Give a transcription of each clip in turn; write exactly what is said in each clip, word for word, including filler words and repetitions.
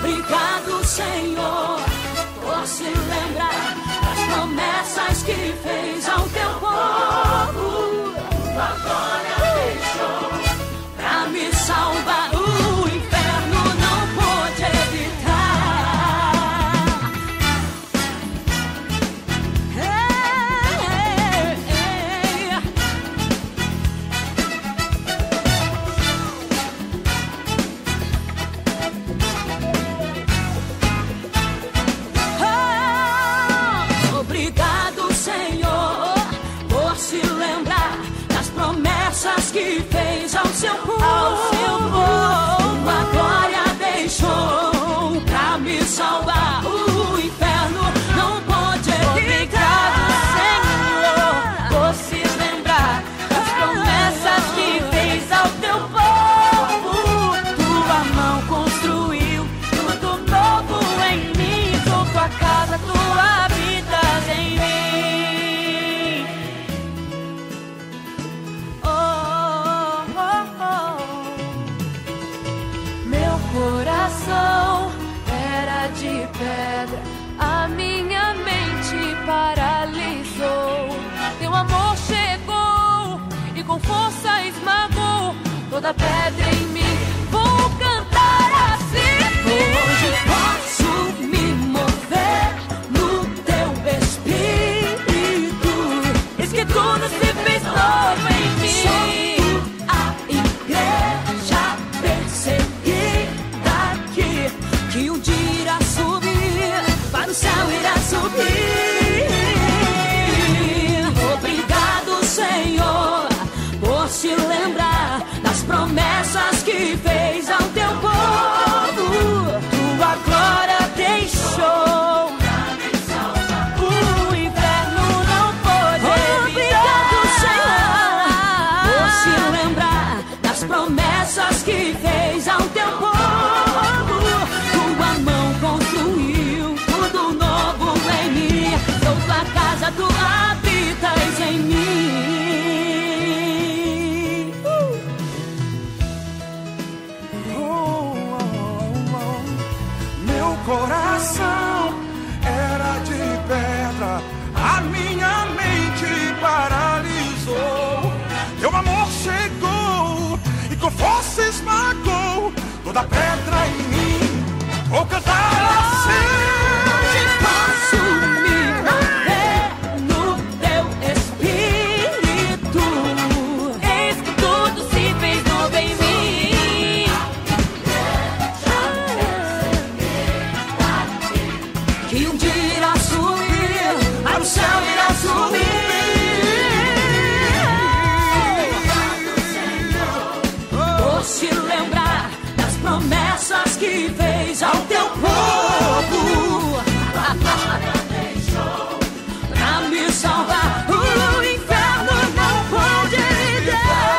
Obrigado, Senhor, por se lembrar das promessas que fez ao teu povo. Tua glória deixou pra me salvar. O inferno não pôde evitar. Ei, ei, ei. Oh, obrigado, Senhor, por se lembrar das promessas que fez ao seu povo. Tua glória deixou pra me salvar. O inferno não pode evitar. Obrigado, Senhor, por se lembrar das promessas que fez ao teu povo. Tua mão construiu tudo novo em mim. Sou tua casa, tu habitas em mim. Oh, oh, oh. Meu coração era de pedra, a minha mente paralisou. Teu amor chegou e com força esmagou toda pedra em mim. Vou cantar assim. Hoje posso me mover no teu espírito. Eis que tudo se fez novo em mim. Sou a igreja perseguida aqui, que um dia irá subir, para o céu irá subir. Obrigado, Senhor, por se lembrar das promessas que fez ao teu povo. Tua glória deixou. O inferno não pode Obrigado, evitar. Senhor, por se lembrar das promessas que fez ao teu povo. Tua mão construiu tudo novo em mim. Sou tua casa, tu habitas em mim. Oh, oh, oh. Meu coração era de pedra, a minha mente paralisou. Teu amor chegou e com força esmagou toda pedra em mim. Vou cantar assim. Posso me mover no teu espírito. Eis que tudo se fez novo em mim. Que um dia irá subir, para o céu irá subir. Por se lembrar das promessas que fez ao teu povo. Pra me salvar, o inferno não pode evitar.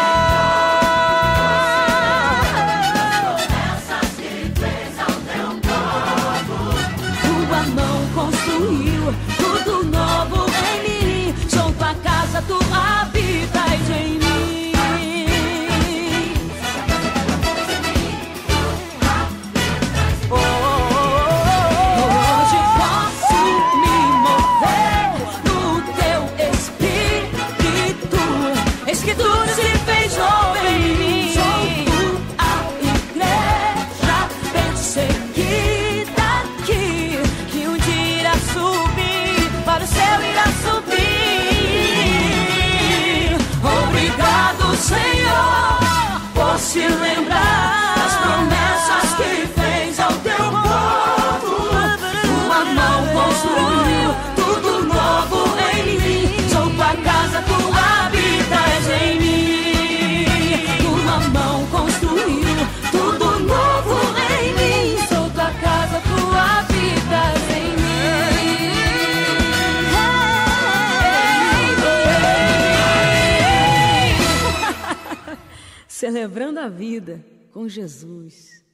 Tua mão construiu tudo novo em mim. Sou tua casa, tu habitas em mim. Hoje posso me mover no teu espírito. Eis que tudo se fez novo em mim. Sou tua igreja perseguida aqui, Que um dia irá subir, para o céu irá subir. Obrigado, Senhor, por se lembrar das promessas que fez ao teu povo. Tua mão construiu tudo novo em mim. Sou tua casa, tu habitas em mim. Tua mão construiu tudo novo em mim. Sou tua casa, tu habitas em mim. Celebrando a vida com Jesus.